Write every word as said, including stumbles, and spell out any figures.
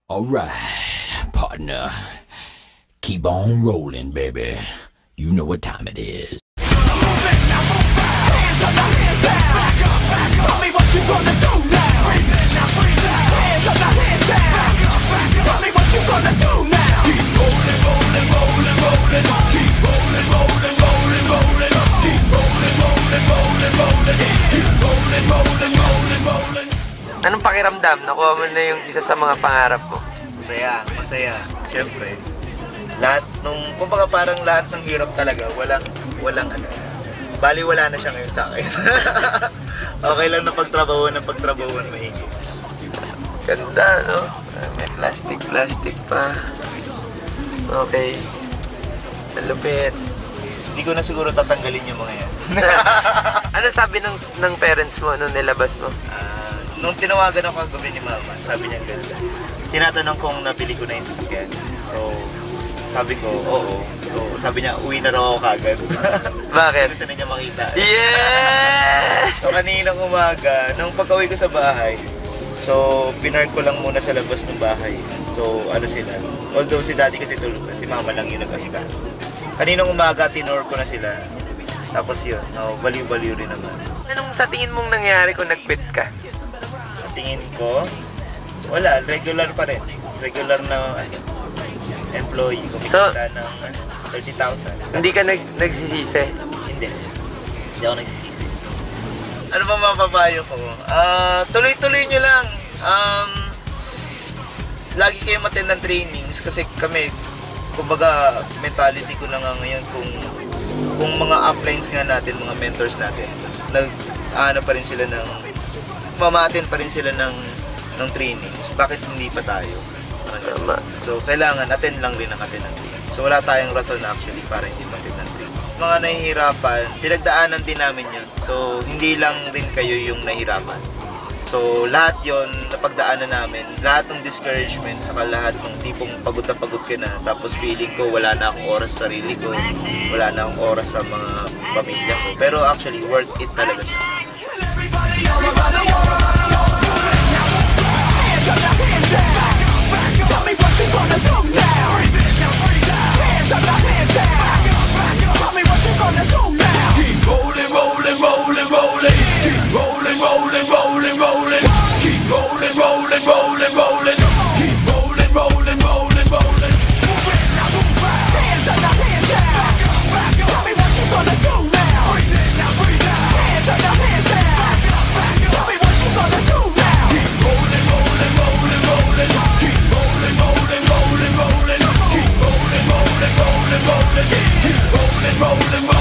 Alright, partner. Keep on rolling, baby. You know what time it is. Anong pakiramdam? Nakuha mo na yung isa sa mga pangarap mo. Masaya, masaya. Siyempre, lahat nung, kumbaga parang lahat ng hirap talaga, walang, walang ano, bali wala na siya ngayon sa akin. Okay lang na pagtrabaho ng pagtrabaho ng maigi. Ganda, no? May plastic, plastic pa. Okay. Malupit. Hindi ko na siguro tatanggalin yung mga yan. Ano sabi ng, ng parents mo nung nilabas mo? Uh, nung tinawagan ako kagabi ni mama, sabi niya ganda. Tinatanong kung nabili ko na yung sasakyan. So, sabi ko, oo. So, sabi niya, uwi na raw ako kagad. Bakit? Gusto na niya makita. Yes! So, kaninang umaga, nung pag-uwi ko sa bahay, so, pinark ko lang muna sa labas ng bahay. So, ano sila? Although si daddy kasi tulog na, si mama lang yung nag-asikaso. Kaninang umaga, tinor ko na sila. Tapos yun, no, baliw-baliw rin naman. Anong sa tingin mong nangyari kung nag-quit ka? Sa tingin ko, wala, regular pa rin. Regular na ano, employee. Kumikita So, ng thirty thousand. Hindi ka nag nagsisisi? Hindi. Hindi ako nagsisisi. Ano ba mapapayo ko? Uh, tuloy-tuloy nyo lang. Um, lagi kayo attend ng trainings kasi kami, kumbaga, mentality ko na nga ngayon kung kung mga uplines nga natin, mga mentors natin, nag ano pa rin sila ng mamatin pa rin sila ng ng trainings. Bakit hindi pa tayo? Tama. So, kailangan attend lang rin ang attend ng training. So, wala tayong rason actually para hindi ma-attend ng training. Mga nahihirapan, pinagdaanan din namin yun. So, hindi lang rin kayo yung nahihirapan. So, lahat yon napagdaanan namin. Lahat ng discouragement, saka lahat ng tipong pagod na pagod ka na. Tapos feeling ko, wala na akong oras sa sarili ko. Wala na akong oras sa mga pamilya ko. Pero actually, worth it talaga siya. Rolling, rolling, rolling, rolling, keep rolling, rolling, rolling, rolling.